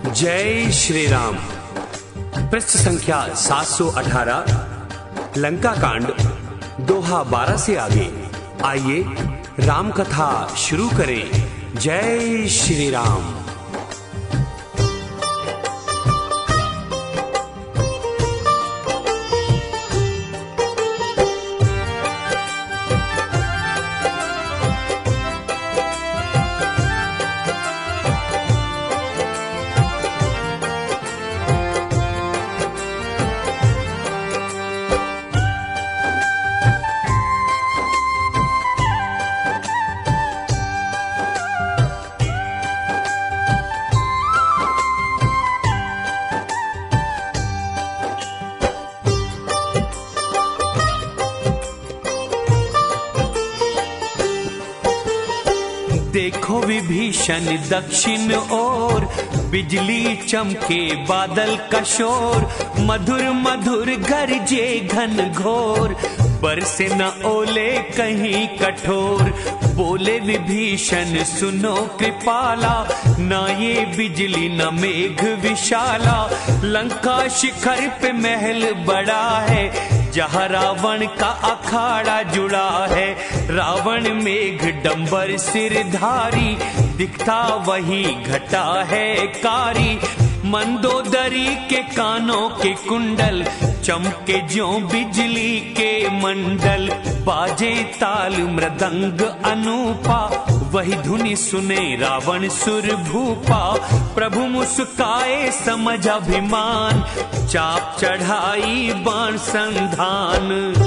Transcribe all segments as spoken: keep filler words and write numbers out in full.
जय श्री राम। पृष्ठ संख्या सात सौ अठारह, लंका कांड, दोहा बारह से आगे। आइए राम कथा शुरू करें। जय श्री राम। देखो विभीषण दक्षिण ओर, बिजली चमके बादल का शोर, मधुर मधुर गरजे घन घोर, बरसे न ओले कहीं कठोर। बोले विभीषण सुनो कृपाला, ना ये बिजली न मेघ विशाला। लंका शिखर पे महल बड़ा है, जहाँ रावण का अखाड़ा जुड़ा है। रावण मेघ डंबर सिरधारी, दिखता वही घटा है कारी। मंदोदरी के कानों के कुंडल, चमके ज्यों बिजली के मंडल। बाजे ताल मृदंग अनूपा, वही धुनि सुने रावण सुर भूपा। प्रभु मुस्काए समझ अभिमान, चाप चढ़ाई बाण संधान।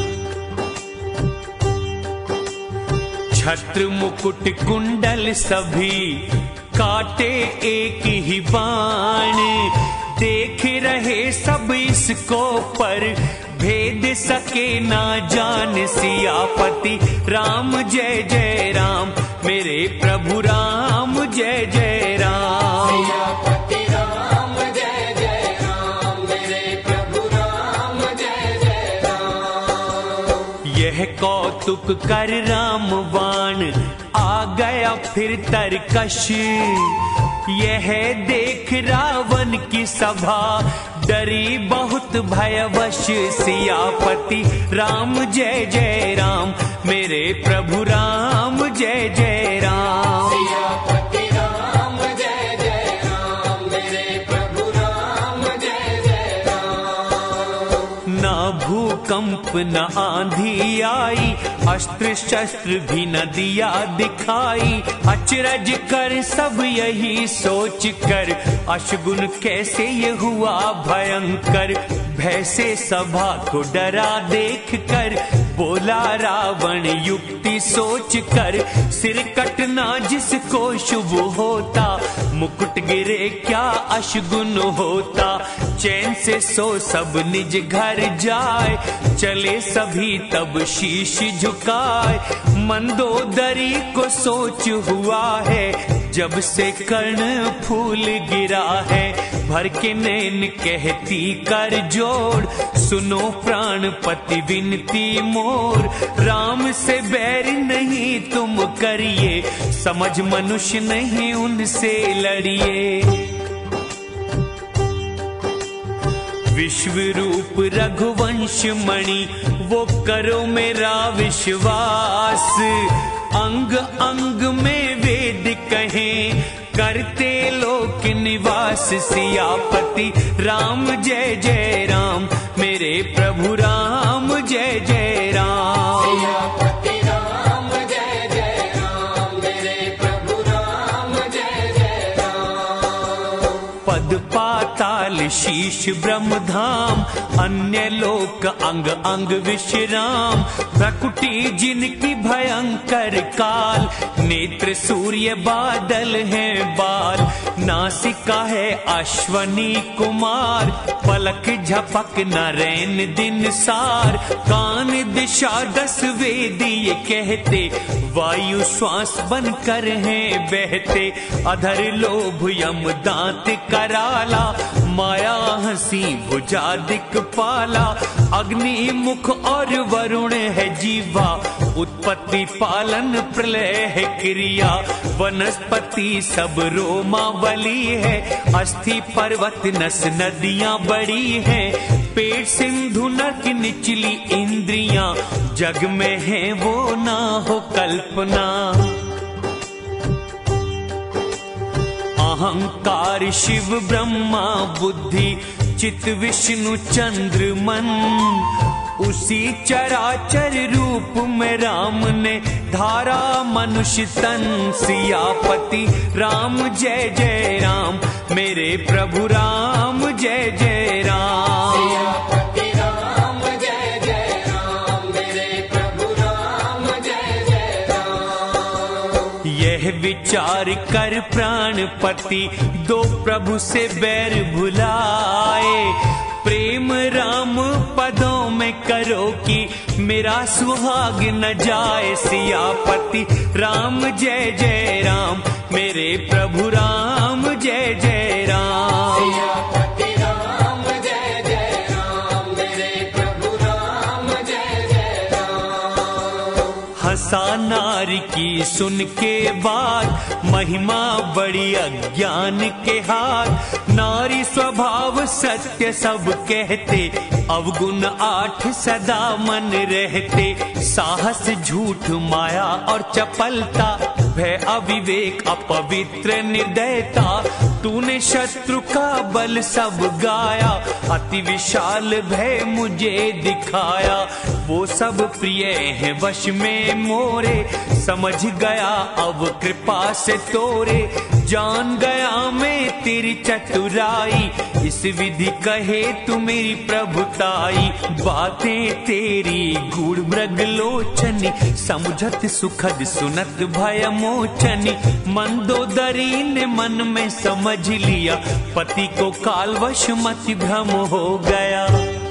छत्र मुकुट कुंडल सभी, काटे एक ही बाण। देख रहे सब इसको पर, भेद सके ना जान सियापति। राम जय जय राम, मेरे प्रभु राम जय जय राम। सियापति राम जय जय राम, मेरे प्रभु राम जय जय राम। यह कौतुक कर रामवाण, आ गया फिर तरकश। यह देख रावण की सभा, डरी बहुत भयवश। सियापति राम जय जय राम, मेरे प्रभु राम जय जय राम। सियापति राम जय जय राम, मेरे प्रभु राम जय जय राम। ना भूकंप न आंधी आई, अस्त्र शस्त्र भी न दिया दिखाई। अचरज कर सब यही सोच कर, अशगुन कैसे ये हुआ भयंकर। भय से सभा को डरा देख कर, बोला रावण युक्ति सोच कर। सिर कटना जिसको शुभ होता, मुकुट गिरे क्या अशगुन होता। चैन से सो सब निज घर जाए, चले सभी तब शीश झुकाए। मंदोदरी को सोच हुआ है, जब से कर्ण फूल गिरा है। भर के नैन कहती कर जोड़, सुनो प्राणपति विनती मोर। राम से बैर नहीं तुम करिए, समझ मनुष्य नहीं उनसे लड़िए। विश्व रूप रघुवंश मणि, वो करो मेरा विश्वास। अंग अंग में वेद कहें, करते लोक निवास। सियापति राम जय जय राम, मेरे प्रभु राम जय जय राम। सियापति राम जय जय राम, मेरे प्रभु राम जय जय राम। पद पाताल शीश ब्रह्म धाम, अन्य लोक अंग अंग विश्राम। प्रकुटी जिनकी भयंकर काल, नेत्र सूर्य बादल हैं बाल। नासिका है अश्वनी कुमार, पलक झपक नरैन दिन सार। कान दिशा दस वेद ये कहते, वायु श्वास बन कर हैं बहते। अधर लोभ यम दांत कराला, माया हंसी भुजा दिक्पाला। अग्नि मुख और वरुण है जीवा, उत्पत्ति पालन प्रलय है क्रिया। वनस्पति सब रोमावली, पड़ी है, अस्थि पर्वत नस नदियां बड़ी हैं, पेट सिंधु नरक निचली इंद्रियां, जग में है वो ना हो कल्पना। अहंकार शिव ब्रह्मा बुद्धि चित विष्णु चंद्र मन, उसी चराचर रूप में राम ने धारा मनुष्य तन। सियापति राम जय जय राम, मेरे प्रभु राम जय जय राम। सियापति राम जय जय राम, मेरे प्रभु राम जय जय राम। यह विचार कर प्राणपति दो प्रभु से बैर भुलाए, प्रेम राम पदों में करो कि मेरा सुहाग न जाए। सियापति राम जय जय राम, मेरे प्रभु राम जय जय राम। सियापति राम जय जय राम, मेरे प्रभु राम जय जय राम। हंसा नारी की सुन के बाद, महिमा बड़ी अज्ञान के हाथ, नारी स्वभाव सत्य सब कहते, अवगुण आठ सदा मन रहते, साहस झूठ माया और चपलता, भय अविवेक अपवित्र निर्दयता, तूने शत्रु का बल सब गाया, अति विशाल भय मुझे दिखाया, वो सब प्रिय है वश में मोरे, समझ गया अब कृपा से तोरे, जान गया मैं तेरी चतुराई, इस विधि कहे तू मेरी प्रभुताई, बातें तेरी गूढ़ मृग लोचनी, समझत सुखद सुनत भय मोचनी, मंदोदरी ने मन में समझ लिया, पति को कालवश मति भ्रम हो गया।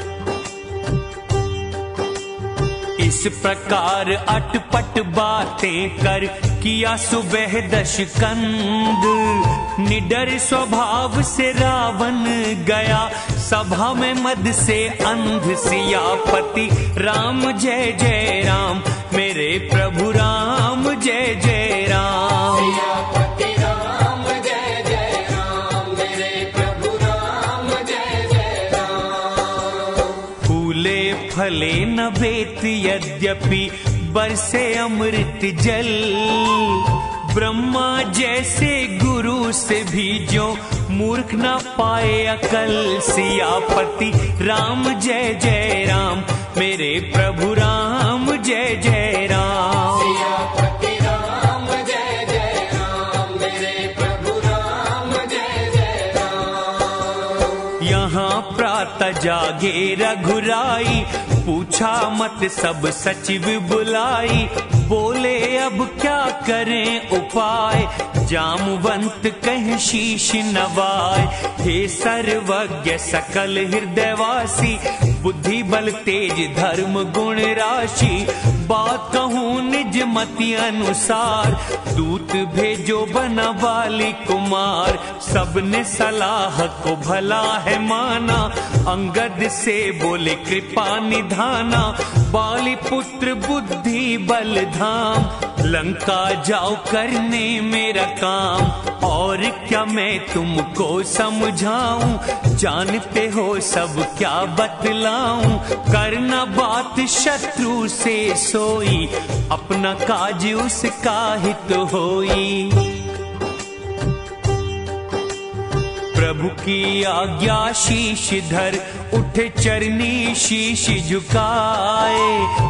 इस प्रकार अटपट बातें कर किया सुबह दशकंद, निडर स्वभाव से रावण गया, सभा में मद से अंध। सियापति राम जय जय राम, मेरे प्रभु राम जय जय राम। सियापति राम जय जय राम, मेरे प्रभु राम जय जय राम। फूले फले न बेत यद्यपि बरसे अमृत जल, ब्रह्मा जैसे गुरु से भी जो मूर्ख न पाए अकल। सियापति राम जय जय राम, मेरे प्रभु राम जय जय राम। सियापति राम जय जय राम, मेरे प्रभु राम जय जय राम। यहाँ प्रातः जागे रघुराई, पूछा मत सब सचिव बुलाई, बोले अब क्या करें उपाय, जामवंत कह शीश नवाय। हे सर्वज्ञ सकल हृदयवासी, बुद्धि बल तेज धर्म गुण राशि, बात कहूँ निज मति अनुसार, दूत भेजो बना बाली कुमार। सबने सलाह को भला है माना, अंगद से बोले कृपा निधाना, बाली पुत्र बुद्धि बल धाम, लंका जाओ करने मेरा काम। और क्या मैं तुमको समझाऊं, जानते हो सब क्या बतलाऊं, करना बात शत्रु से सोई, अपना काज उसका हित होई। प्रभु की आज्ञा शीश धर, उठे चरनी शीश झुकाए,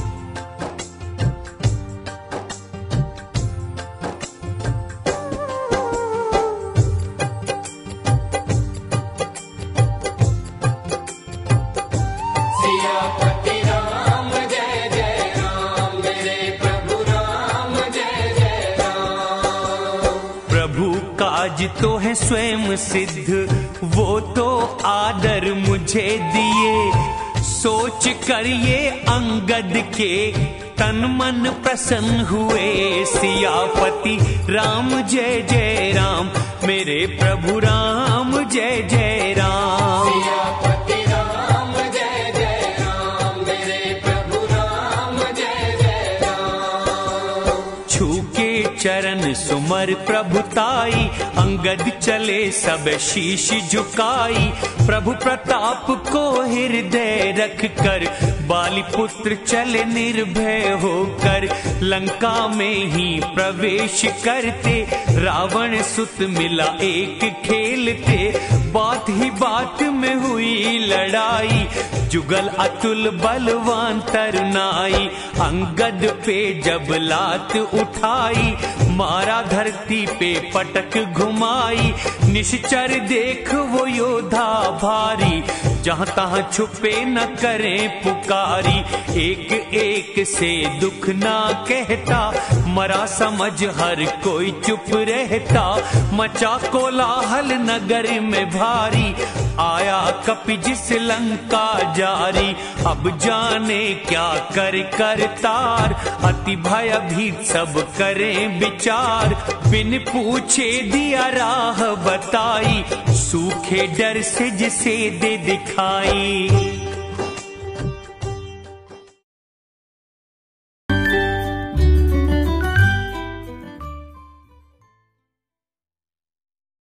सियापति राम जय जय राम, मेरे प्रभु राम जय जय राम। प्रभु काज तो है स्वयं सिद्ध, वो तो आदर मुझे दिए, सोच कर ये अंगद के तन मन प्रसन्न हुए। सियापति राम जय जय राम, मेरे प्रभु राम जय जय राम। सियापति राम जय जय राम, मेरे प्रभु राम जय जय राम। छू के चरण सुमर प्रभुताई, अंग अंगद चले सब शीश झुकाई, प्रभु प्रताप को हृदय रख कर बाली पुत्र चले निर्भय होकर। लंका में ही प्रवेश करते रावण सुत मिला एक खेलते, बात ही बात में हुई लड़ाई, जुगल अतुल बलवान तरुनाई। अंगद पे जब लात उठाई, मारा धरती पे पटक घुमाई, निश्चर देख वो योद्धा भारी, जहां तहां छुपे न करें पुकारी। एक एक से दुख ना कहता, मरा समझ हर कोई चुप रहता, मचा कोलाहल नगर में भारी, आया कपि जिस लंका जारी। अब जाने क्या कर करतार, अति भयभीत सब करें विचार, बिन पूछे दिया राह बताई, सूखे डर से जिसे दे दिखाई।